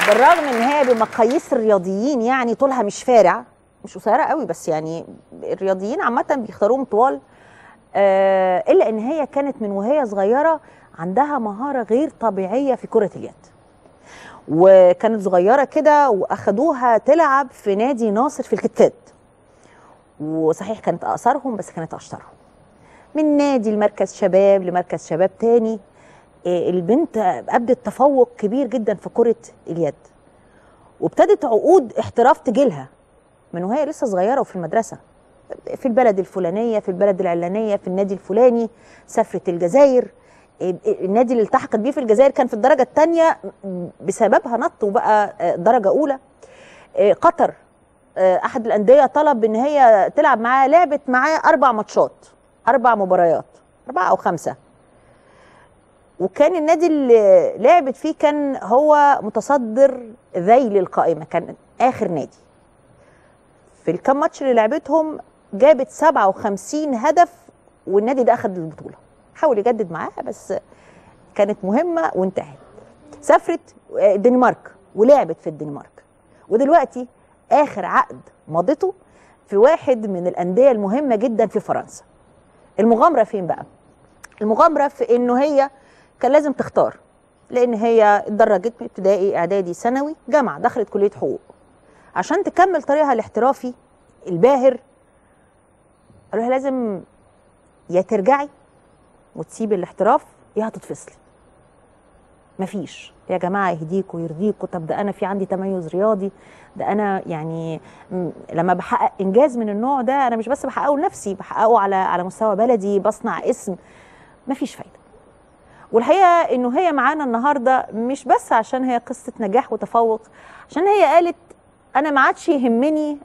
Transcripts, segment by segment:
بالرغم ان هي بمقاييس الرياضيين يعني طولها مش فارع، مش قصيره قوي، بس يعني الرياضيين عامه بيختاروهم طوال، الا ان هي كانت من وهي صغيره عندها مهاره غير طبيعيه في كره اليد. وكانت صغيره كده واخدوها تلعب في نادي ناصر في الكتكات، وصحيح كانت اقصرهم بس كانت اشطرهم. من نادي لمركز شباب لمركز شباب تاني، البنت ابدت تفوق كبير جدا في كره اليد، وابتدت عقود احتراف تجيلها من وهي لسه صغيره وفي المدرسه، في البلد الفلانيه، في البلد العلانيه، في النادي الفلاني. سافرت الجزائر، النادي اللي التحقت بيه في الجزائر كان في الدرجه الثانيه، بسببها نط وبقى درجه اولى. قطر احد الانديه طلب ان هي تلعب معاه، لعبت معاه 4 ماتشات، 4 مباريات، 4 أو 5. وكان النادي اللي لعبت فيه كان هو متصدر ذيل القائمه، كان اخر نادي. في الكام ماتش اللي لعبتهم جابت 57 هدف، والنادي ده اخذ البطوله. حاول يجدد معاها بس كانت مهمه وانتهت. سافرت الدنمارك ولعبت في الدنمارك، ودلوقتي اخر عقد مضته في واحد من الانديه المهمه جدا في فرنسا. المغامره فين بقى؟ المغامره في انه هي كان لازم تختار، لان هي اتدرجت من ابتدائي اعدادي ثانوي جامعه، دخلت كليه حقوق. عشان تكمل طريقها الاحترافي الباهر قالوا لها لازم يا ترجعي وتسيبي الاحتراف يا هتتفصلي. مفيش يا جماعه يهديكوا ويرضيكوا، طب ده انا في عندي تميز رياضي، ده انا يعني لما بحقق انجاز من النوع ده انا مش بس بحققه لنفسي، بحققه على مستوى بلدي، بصنع اسم. مفيش فايده. والحقيقه انه هي معانا النهارده مش بس عشان هي قصه نجاح وتفوق، عشان هي قالت انا ما عادش يهمني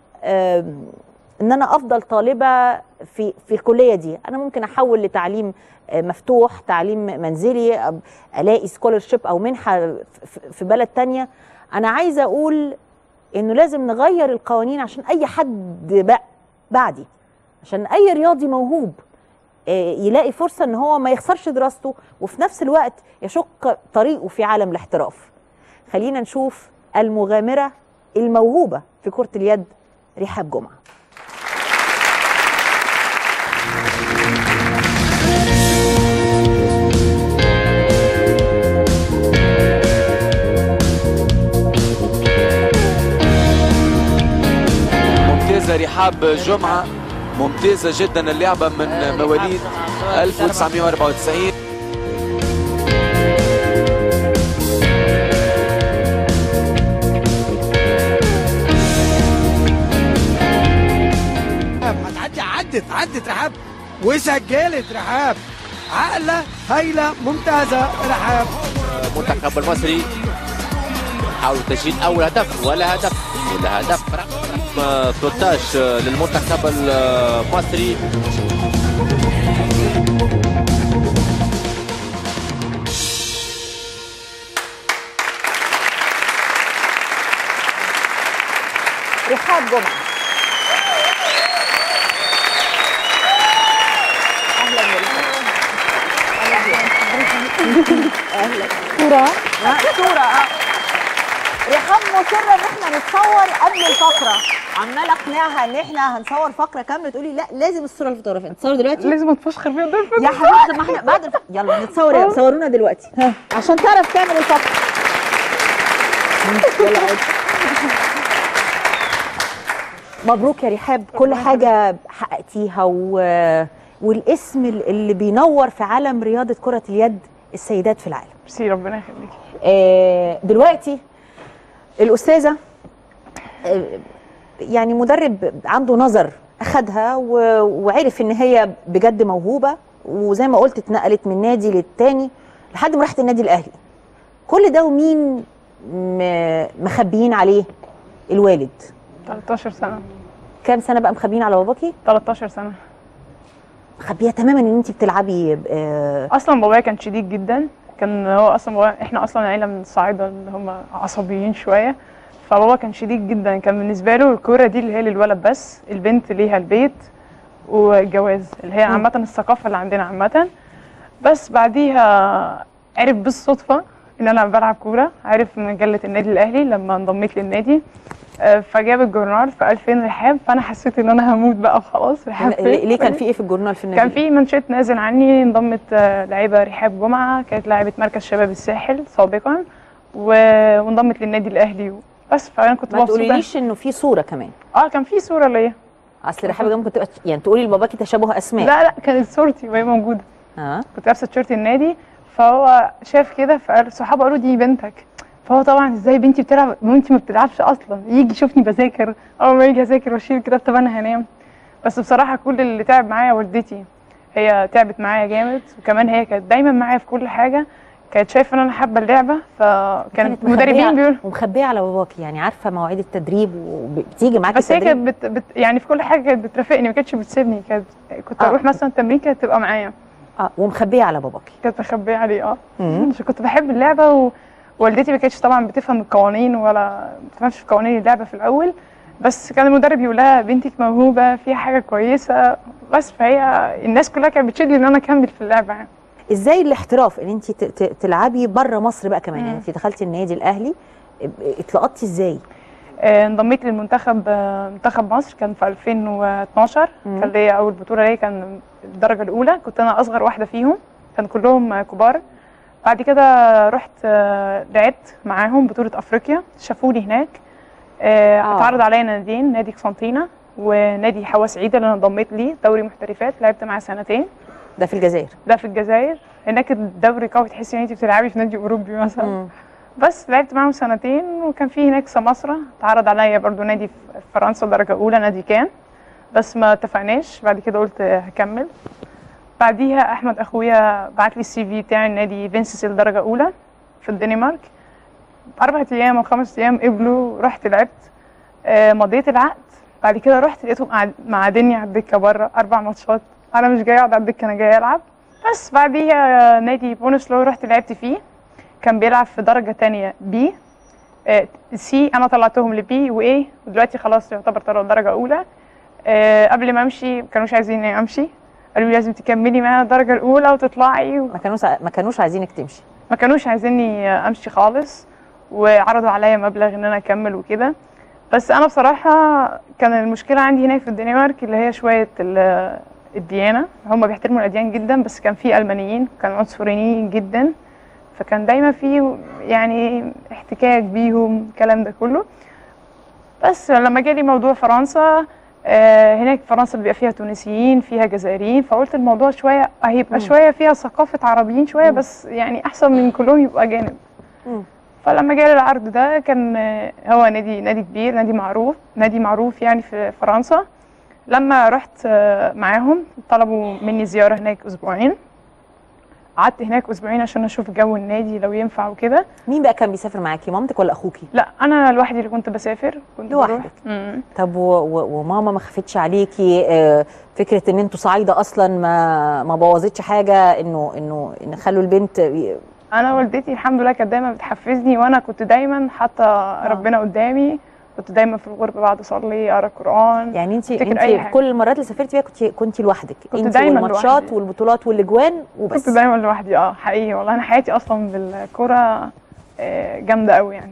ان انا افضل طالبه في الكليه دي، انا ممكن احول لتعليم مفتوح، تعليم منزلي، الاقي سكولرشيب او منحه في بلد تانية. انا عايزه اقول انه لازم نغير القوانين عشان اي حد بعدي، عشان اي رياضي موهوب يلاقي فرصه ان هو ما يخسرش دراسته وفي نفس الوقت يشق طريقه في عالم الاحتراف. خلينا نشوف المغامره الموهوبه في كره اليد رحاب جمعه. ممتازة رحاب جمعة، ممتازة جدا اللعبة من مواليد 1994. عدت رحاب وسجلت رحاب عقلة هايلة ممتازة رحاب. المنتخب المصري حاولوا تسجيل أول هدف ولا هدف 13 للمنتخب المصري. رحاب جمعة اهلا صورة رحاب مصرة ان احنا نتصور قبل الفقرة، عمالة اقنعها ان احنا هنصور فقرة كاملة، تقولي لا لازم الصورة الفوتوغرافية. نتصور دلوقتي؟ لازم اتفشخر بيها يا حبيبتي. ما احنا بعد يلا نتصور، صورونا دلوقتي عشان تعرف تعمل الفقرة. يلا مبروك يا رحاب، كل حاجة حققتيها والاسم اللي بينور في عالم رياضة كرة اليد السيدات في العالم. ميرسي، ربنا يخليكي. دلوقتي الأستاذة يعني مدرب عنده نظر أخدها وعرف إن هي بجد موهوبة، وزي ما قلت اتنقلت من نادي للتاني لحد ما راحت النادي الأهلي. كل ده ومين مخبيين عليه؟ الوالد. 13 سنة. كام سنة بقى مخبيين على باباكي؟ 13 سنة. مخبيه تماما ان انت بتلعبي. اصلا بابايا كان شديد جدا، كان هو اصلا بابايا، احنا اصلا عيله من الصعايده اللي هم عصبيين شويه، فبابا كان شديد جدا. كان بالنسبه له الكوره دي اللي هي للولد بس، البنت ليها البيت والجواز، اللي هي عامه الثقافه اللي عندنا عامه. بس بعديها عرف بالصدفه ان انا بلعب كوره، عرف من مجله النادي الاهلي لما انضميت للنادي. فجاب الجورنال في 2000 رحاب، فانا حسيت ان انا هموت بقى خلاص. رحاب ليه كان في ايه في الجورنال في النادي؟ كان في منشط نازل عني، انضمت لعيبه رحاب جمعه كانت لاعبه مركز شباب الساحل سابقا وانضمت للنادي الاهلي بس. فانا كنت ما تقوليليش انه في صوره كمان؟ كان في صوره ليا. اصل رحاب ممكن تبقى يعني تقولي لباباكي تشابه اسماء. لا كانت صورتي وهي موجوده. كنت لابسه تيشيرت النادي، فهو شاف كده فقال صحابه قالوا دي بنتك. فهو طبعا ازاي بنتي بتلعب وانتي ما بتلعبش اصلا؟ يجي يشوفني بذاكر، اول ما يجي اذاكر واشيل الكتاب طب انا هنام. بس بصراحه كل اللي تعب معايا والدتي، هي تعبت معايا جامد، وكمان هي كانت دايما معايا في كل حاجه، كانت شايفه ان انا حابه اللعبه، فكانت المدربين بيقولوا ومخبيه على باباكي، يعني عارفه مواعيد التدريب وبتيجي معاكي بس التدريب. هي كانت يعني في كل حاجه كانت بترافقني، ما كانتش بتسيبني، كنت اروح مثلا تمرين كانت تبقى معايا. ومخبيه على باباكي. كانت مخبيه عليه عشان كنت بحب اللعبه، ووالدتي ما كانتش طبعا بتفهم القوانين ولا ما بتفهمش في قوانين اللعبه في الاول، بس كان المدرب يقول لها بنتك موهوبه فيها حاجه كويسه بس. فهي الناس كلها كانت بتشد لي ان انا اكمل في اللعبه يعني. ازاي الاحتراف ان انت تلعبي بره مصر بقى كمان؟ يعني انت دخلتي النادي الاهلي، اتلقطتي ازاي؟ انضميت للمنتخب، منتخب مصر كان في 2012. كان ليا اول بطوله ليا، كان الدرجه الاولى، كنت انا اصغر واحده فيهم، كان كلهم كبار. بعد كده رحت لعبت معاهم بطوله افريقيا، شافوني هناك. اتعرض عليا ناديين، نادي قسنطينه ونادي حوا سعيده اللي انا انضميت ليه دوري محترفات، لعبت معاه سنتين. ده في الجزائر؟ ده في الجزائر. هناك الدوري قوي، تحسي ان انت بتلعبي في نادي اوروبي مثلا. بس لعبت معاهم سنتين، وكان في هناك سماسرة اتعرض عليا برضو نادي في فرنسا درجة أولى، نادي كان، بس ما اتفقناش. بعد كده قلت هكمل. بعديها أحمد أخويا بعت لي السي في بتاعي نادي فينسيسل درجة أولى في الدنمارك. 4 أيام أو 5 أيام قبلوا، رحت لعبت، مضيت العقد. بعد كده رحت لقيتهم معادني على الدكة بره 4 ماتشات، أنا مش جاية أقعد على الدكة، أنا جاية ألعب. بس بعديها نادي بونسلو رحت لعبت فيه، كان بيلعب في درجة تانية بي سي، أنا طلعتهم لبي وإيه، ودلوقتي خلاص يعتبر طلعوا درجة أولى. قبل ما أمشي ما كانوش عايزيني أمشي، قالوا لي لازم تكملي معانا الدرجة الأولى وتطلعي ما كانوش عايزينك تمشي؟ ما كانوش عايزيني أمشي خالص، وعرضوا عليا مبلغ إن أنا أكمل وكده. بس أنا بصراحة كان المشكلة عندي هناك في الدنمارك اللي هي شوية الديانة، هم بيحترموا الأديان جدا، بس كان في ألمانيين كانوا عنصريين جدا، فكان دايما في يعني احتكاك بيهم الكلام ده كله. بس لما جالي موضوع فرنسا، هناك فرنسا بيبقى فيها تونسيين فيها جزائريين، فقلت الموضوع شويه هيبقى شويه فيها ثقافه عربيين شويه، بس يعني احسن من كلهم يبقى اجانب. فلما جالي العرض ده كان هو نادي كبير، نادي معروف يعني في فرنسا. لما رحت معاهم طلبوا مني زياره هناك اسبوعين، قعدت هناك اسبوعين عشان اشوف جو النادي لو ينفع وكده. مين بقى كان بيسافر معاكي، مامتك ولا اخوكي؟ لا انا لوحدي اللي كنت بسافر، كنت لوحدك. طب وماما ما خفتش عليكي فكره ان انتوا صعايده اصلا؟ ما بوظتش حاجه انه خلوا البنت؟ انا والدتي الحمد لله كانت دايما بتحفزني، وانا كنت دايما حاطه ربنا قدامي، كنت دايما في الغربه بعد اصلي اقرا قران. يعني انت كل المرات اللي سافرتي فيها كنت لوحدك؟ كنت دايما والماتشات والبطولات والاجوان وبس؟ كنت دايما لوحدي حقيقي والله. انا حياتي اصلا بالكوره جامده قوي يعني،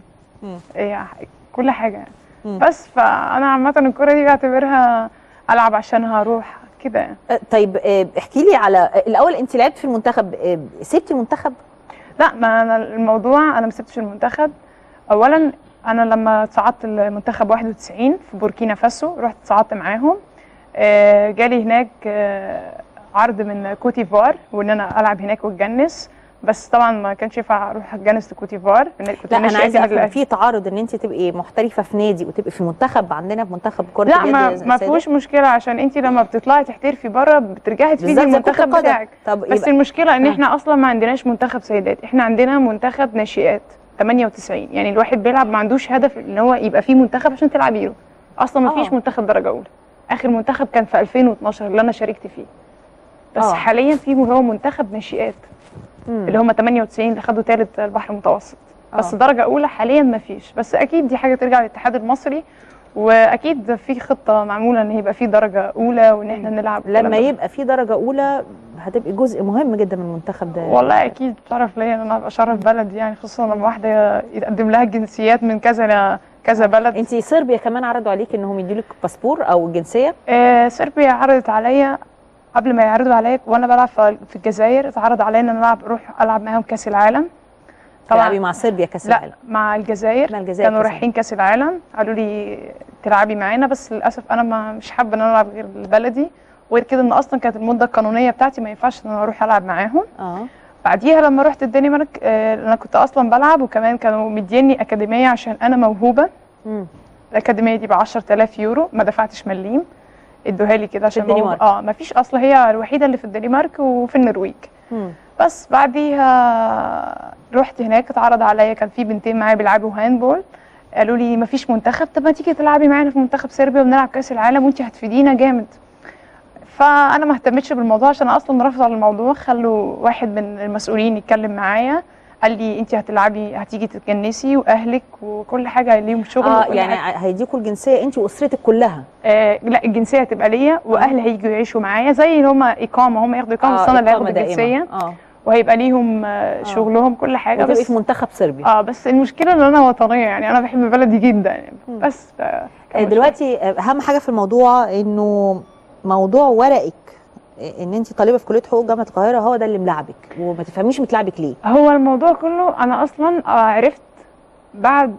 كل حاجه يعني. بس فانا عامه الكوره دي بعتبرها العب عشانها، اروح كده يعني. طيب احكي لي على الاول، انت لعبت في المنتخب، سبتي المنتخب؟ لا، ما انا الموضوع انا ما سبتش المنتخب. اولا انا لما صعدت المنتخب 91 في بوركينا فاسو، رحت صعدت معاهم، جالي هناك عرض من كوتيفوار وان انا العب هناك واتجنس، بس طبعا ما كانش ينفع اروح اتجنس لكوتيفوار. لا انا عايزه افهم، في تعارض ان انت تبقي محترفه في نادي وتبقي في المنتخب عندنا في منتخب كره اليد؟ لا ما فيهوش مشكله، عشان انت لما بتطلعي تحترفي بره بترجعي تفيدي المنتخب بتاعك. بس المشكله ان احنا اصلا ما عندناش منتخب سيدات، احنا عندنا منتخب ناشئات 98، يعني الواحد بيلعب ما عندوش هدف ان هو يبقى فيه منتخب عشان تلعبي له، اصلا ما فيش منتخب درجه اولى. اخر منتخب كان في 2012 اللي انا شاركت فيه، بس حاليا في هو منتخب ناشئات اللي هم 98 اللي خدوا ثالث البحر المتوسط، بس درجه اولى حاليا ما فيش. بس اكيد دي حاجه ترجع للاتحاد المصري، واكيد في خطه معموله ان يبقى في درجه اولى وان احنا نلعب. لما يبقى في درجه اولى هتبقي جزء مهم جدا من المنتخب ده. والله اكيد شرف ليا ان انا ابقى شرف بلدي، يعني خصوصا لما واحده يتقدم لها جنسيات من كذا بلد. انت صربيا كمان عرضوا عليك انهم يديلك باسبور او جنسيه؟ صربيا عرضت عليا قبل ما يعرضوا عليا وانا بلعب في الجزائر، اتعرض عليا ان انا اروح العب معاهم كاس العالم. تلعبي مع صربيا كاس العالم؟ لا، مع الجزائر. كانوا رايحين كاس العالم، قالوا لي تلعبي معانا، بس للاسف انا مش حابه ان انا العب غير بلدي، وغير كده ان اصلا كانت المده القانونيه بتاعتي ما ينفعش ان انا اروح العب معاهم. بعديها لما رحت الدنمارك انا كنت اصلا بلعب، وكمان كانوا مديني اكاديميه عشان انا موهوبه. الاكاديميه دي ب 10000 يورو، ما دفعتش مليم، ادوها لي كده عشان الدنمارك. ما فيش، اصلا هي الوحيده اللي في الدنمارك وفي النرويج. بس بعديها رحت هناك، اتعرض عليا، كان في بنتين معايا بيلعبوا هاندبول، قالوا لي ما فيش منتخب، طب ما تيجي تلعبي معانا في منتخب صربيا ونلعب كاس العالم وانت هتفيدينا جامد. فانا ما اهتمتش بالموضوع عشان اصلا رافضه على الموضوع. خلوا واحد من المسؤولين يتكلم معايا، قال لي انت هتلعبي، هتيجي تتجنسي واهلك وكل حاجه ليهم شغل. يعني هيديكوا الجنسيه انت واسرتك كلها؟ لا، الجنسيه هتبقى ليا واهلي هيجوا يعيشوا معايا، زي اللي هم اقامه، هم ياخدوا اقامه السنه اللي هياخدوا الجنسيه. وهيبقى ليهم شغلهم كل حاجه. بس في منتخب صربيا. بس المشكله ان انا وطنيه، يعني انا بحب بلدي جدا يعني. بس دلوقتي اهم حاجه في الموضوع انه موضوع ورقك، ان انت طالبه في كليه حقوق جامعه القاهره، هو ده اللي ملعبك، وما تفهميش متلعبك ليه. هو الموضوع كله انا اصلا عرفت بعد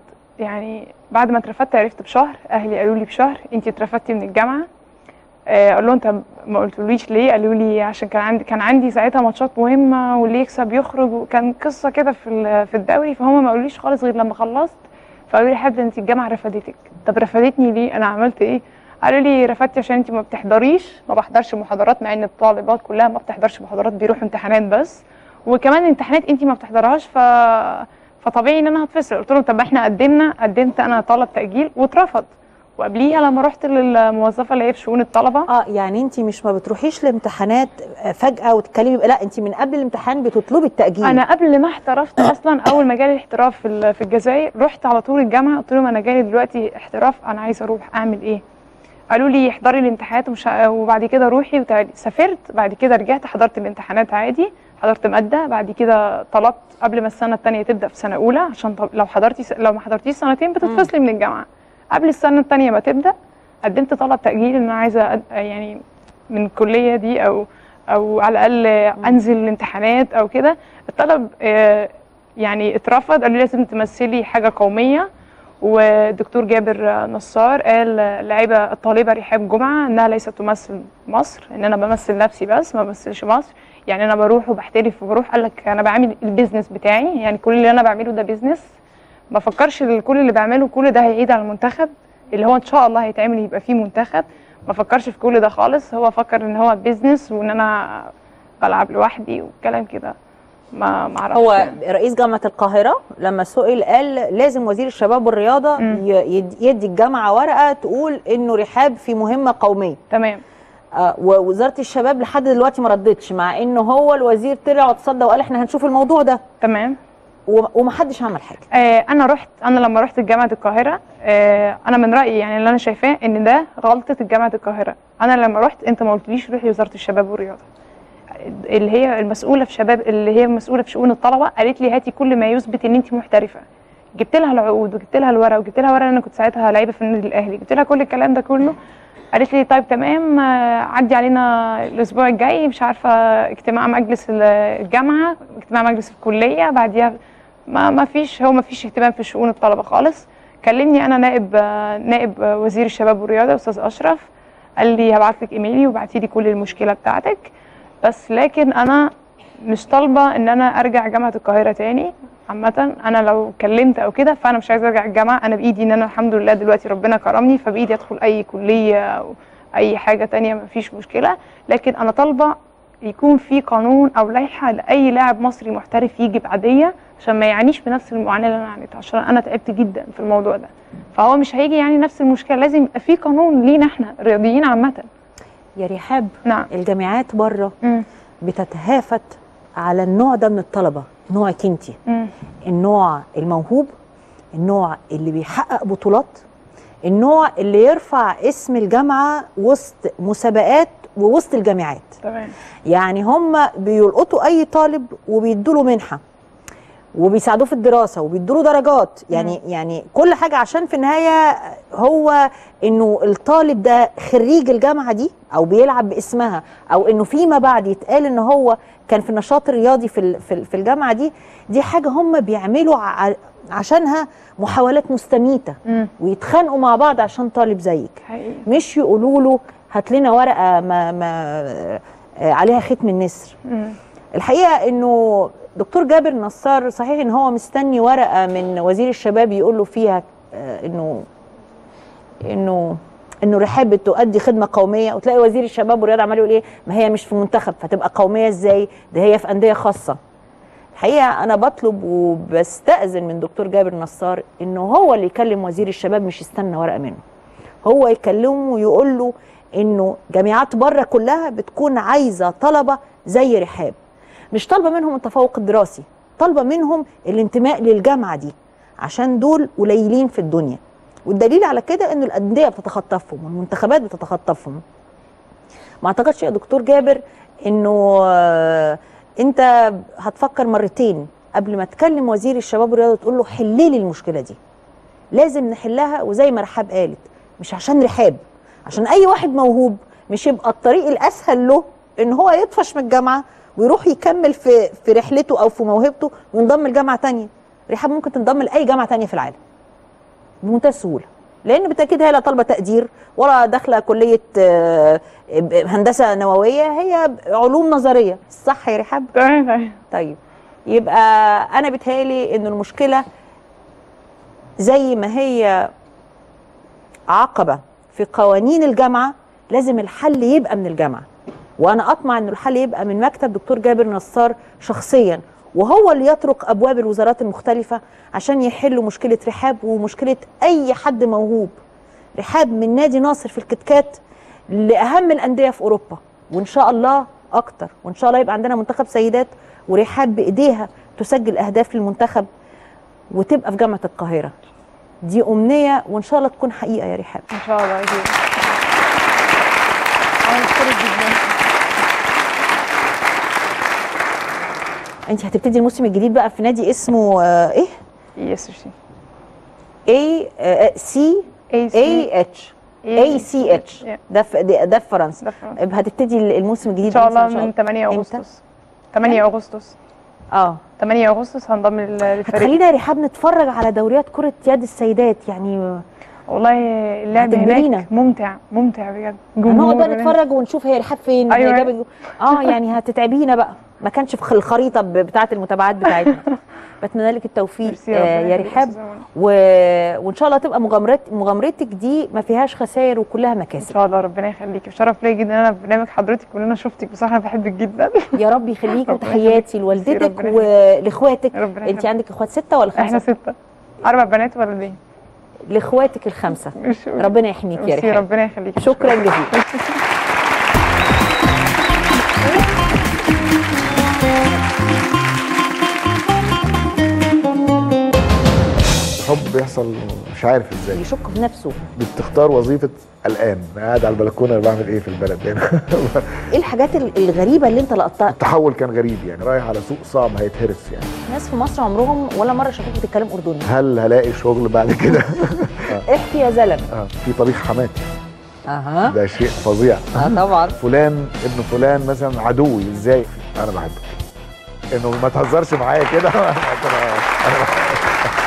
ما اترفدت، عرفت بشهر. اهلي قالوا لي بشهر انت اترفدتي من الجامعه. اقول له انت ما قلتوليش ليه؟ قالوا لي عشان كان عندي ساعتها ماتشات مهمه، واللي يكسب يخرج، وكان قصه كده في الدوري، فهم ما قالوليش خالص غير لما خلصت. فقالوا لي حبيبتي انت الجامعه رفدتك. طب رفدتني ليه؟ انا عملت ايه؟ قالوا لي رفدتي عشان انت ما بحضرش محاضرات، مع ان الطالبات كلها ما بتحضرش محاضرات، بيروحوا امتحانات بس، وكمان امتحانات انت ما بتحضرهاش، فطبيعي ان انا هتفصل. قلت لهم طب احنا قدمت انا طلب تاجيل واترفض. وقبليها لما رحت للموظفه اللي هي في شؤون الطلبه. يعني انت مش ما بتروحيش الامتحانات فجاه وتتكلمي، لا انت من قبل الامتحان بتطلبي التاجيل. انا قبل ما احترفت اصلا، اول ما جالي الاحتراف في الجزائر، رحت على طول الجامعه، قلت لهم انا جالي دلوقتي احتراف، انا عايزه اروح، اعمل ايه؟ قالوا لي احضري الامتحانات وبعد كده روحي وتعالي. سافرت، بعد كده رجعت حضرت الامتحانات عادي، حضرت ماده. بعد كده طلبت قبل ما السنه الثانيه تبدا في سنه اولى، عشان لو ما حضرتيش سنتين بتتفصلي من الجامعه. قبل السنه الثانيه ما تبدا قدمت طلب تاجيل ان انا عايزه يعني من الكليه دي او على الاقل انزل الامتحانات او كده. الطلب يعني اترفض، قالوا لي لازم تمثلي حاجه قوميه. والدكتور جابر نصار قال الطالبه رحاب جمعه انها ليست تمثل مصر، ان انا بمثل نفسي بس ما بمثلش مصر، يعني انا بروح وبحترف وبروح. قال لك انا بعمل البيزنس بتاعي، يعني كل اللي انا بعمله ده بيزنس، ما فكرش كل اللي بعمله كل ده هيعيد على المنتخب اللي هو ان شاء الله هيتعمل يبقى فيه منتخب. ما فكرش في كل ده خالص، هو فكر ان هو بيزنس وان انا بلعب لوحدي وكلام كده. ما اعرفش. هو رئيس جامعه القاهره لما سئل قال لازم وزير الشباب والرياضه يدي الجامعه ورقه تقول انه رحاب في مهمه قوميه. تمام. ووزاره الشباب لحد دلوقتي ما ردتش، مع انه هو الوزير طلع وتصدى وقال احنا هنشوف الموضوع ده. تمام. ومحدش عمل حاجه. انا لما رحت جامعه القاهره، انا من رايي يعني اللي انا شايفاه ان ده غلطه جامعه القاهره. انا لما رحت انت ما قلتليش روحي وزاره الشباب والرياضه، اللي هي المسؤوله في شباب، اللي هي مسؤوله في شؤون الطلبه، قالت لي هاتي كل ما يثبت ان انت محترفه. جبت لها العقود وجبت لها الورق وجبت لها ورق، انا كنت ساعتها لعيبه في النادي الاهلي، جبت لها كل الكلام ده كله. قالت لي طيب تمام، عدي علينا الاسبوع الجاي، مش عارفه اجتماع مجلس الجامعه، اجتماع مجلس الكليه. بعديها ما فيش اهتمام في شؤون الطلبه خالص. كلمني انا نائب وزير الشباب والرياضه استاذ اشرف، قال لي هبعت لك ايميلي وبعتي لي كل المشكله بتاعتك، بس لكن انا مش طالبه ان انا ارجع جامعه القاهره تاني. عامه انا لو كلمت او كده فانا مش عايزه ارجع الجامعه. انا بايدي ان انا الحمد لله دلوقتي ربنا كرمني، فبايدي ادخل اي كليه او اي حاجه تانيه، مفيش مشكله. لكن انا طالبه يكون في قانون او لائحه لاي لاعب مصري محترف يجي بعاديه، عشان ما يعانيش بنفس المعاناه اللي انا عانيتها، عشان انا تعبت جدا في الموضوع ده. فهو مش هيجي يعني نفس المشكله، لازم يبقى في قانون لينا احنا الرياضيين عامه. يا رحاب، نعم. الجامعات بره بتتهافت على النوع ده من الطلبه، نوعك انت، النوع الموهوب، النوع اللي بيحقق بطولات، النوع اللي يرفع اسم الجامعه وسط مسابقات ووسط الجامعات. تمام. يعني هم بيلقطوا اي طالب وبيدوا له منحه وبيساعدوه في الدراسه وبيدوا له درجات، يعني كل حاجه عشان في النهايه هو انه الطالب ده خريج الجامعه دي او بيلعب باسمها، او انه فيما بعد يتقال ان هو كان في النشاط الرياضي في الجامعه دي. دي حاجه هم بيعملوا عشانها محاولات مستميته ويتخانقوا مع بعض عشان طالب زيك حقيقي. مش يقولوا له هات لنا ورقه ما عليها ختم النسر. الحقيقه انه دكتور جابر نصار صحيح ان هو مستني ورقه من وزير الشباب يقول له فيها انه رحاب بتؤدي خدمه قوميه، وتلاقي وزير الشباب والرياضه عمال يقول ايه ما هي مش في منتخب فتبقى قوميه ازاي، ده هي في انديه خاصه. الحقيقه انا بطلب وبستأذن من دكتور جابر نصار انه هو اللي يكلم وزير الشباب، مش يستنى ورقه منه، هو يكلمه ويقول له انه جامعات بره كلها بتكون عايزه طلبه زي رحاب، مش طالبه منهم التفوق الدراسي، طالبه منهم الانتماء للجامعه دي، عشان دول قليلين في الدنيا. والدليل على كده انه الانديه بتتخطفهم والمنتخبات بتتخطفهم. ما اعتقدش يا دكتور جابر انه انت هتفكر مرتين قبل ما تكلم وزير الشباب والرياضه تقول له حل لي المشكله دي. لازم نحلها، وزي ما رحاب قالت مش عشان رحاب، عشان اي واحد موهوب مش يبقى الطريق الاسهل له ان هو يطفش من الجامعه ويروح يكمل في رحلته او في موهبته وينضم لجامعه ثانيه. رحاب ممكن تنضم لاي جامعه ثانيه في العالم بمنتهى السهوله، لان بالتاكيد هي لا طالبه تقدير ولا داخله كليه هندسه نوويه، هي علوم نظريه. صح يا رحاب؟ تمام. طيب يبقى انا بتهيألي ان المشكله زي ما هي عقبه في قوانين الجامعه، لازم الحل يبقى من الجامعه، وانا اطمع ان الحل يبقى من مكتب دكتور جابر نصار شخصيا، وهو اللي يطرق ابواب الوزارات المختلفه عشان يحلوا مشكله رحاب ومشكله اي حد موهوب. رحاب من نادي ناصر في الكتكات لاهم الانديه في اوروبا، وان شاء الله اكتر، وان شاء الله يبقى عندنا منتخب سيدات ورحاب بايديها تسجل اهداف للمنتخب وتبقى في جامعه القاهره. دي امنيه وان شاء الله تكون حقيقه يا رحاب. ان شاء الله. انا بشكرك جدا. انت هتبتدي الموسم الجديد بقى في نادي اسمه ايه؟ ESC. ACH ده في فرنسا. هتبتدي الموسم الجديد ان شاء الله من 8 اغسطس. 8 اغسطس 8 اغسطس هنضم للفريق. هتخلينا يا رحاب نتفرج على دوريات كرة يد السيدات يعني. والله اللعب هناك ممتع بجد. هنقعد بقى نتفرج ونشوف هي رحاب فين. أيوة. يعني هتتعبينا بقى، ما كانش في الخريطه بتاعه المتابعات بتاعتنا. بتمنى لك التوفيق يا رحاب، وان شاء الله تبقى مغامرتك دي ما فيهاش خسائر وكلها مكاسب. ان شاء الله. ربنا يخليكي، شرف ليا جدا انا في برنامج حضرتك وان انا شفتك، بصراحه انا بحبك جدا. يا رب يخليكي، وتحياتي لوالدتك ولاخواتك. انت عندك اخوات 6 ولا 5؟ احنا 6، 4 بنات وولدين. لاخواتك ال5 ربنا يحميك يا رحاب. ربنا يخليكي. شكرا جزيلا. حب بيحصل مش عارف ازاي، يشك في نفسه. بتختار وظيفه الان قاعد على البلكونه بعمل ايه في البلد هنا. ايه الحاجات الغريبه اللي انت لقطتها؟ التحول كان غريب يعني، رايح على سوق صعب هيتهرس يعني. ناس في مصر عمرهم ولا مره شافوك بتتكلم اردني. هل هلاقي شغل بعد كده؟ احكي يا زلمه. في طبيخ حماتي. ده شيء فظيع. طبعا. فلان ابن فلان مثلا عدوي، ازاي؟ انا بحبك. انه ما تهزرش معايا كده. انا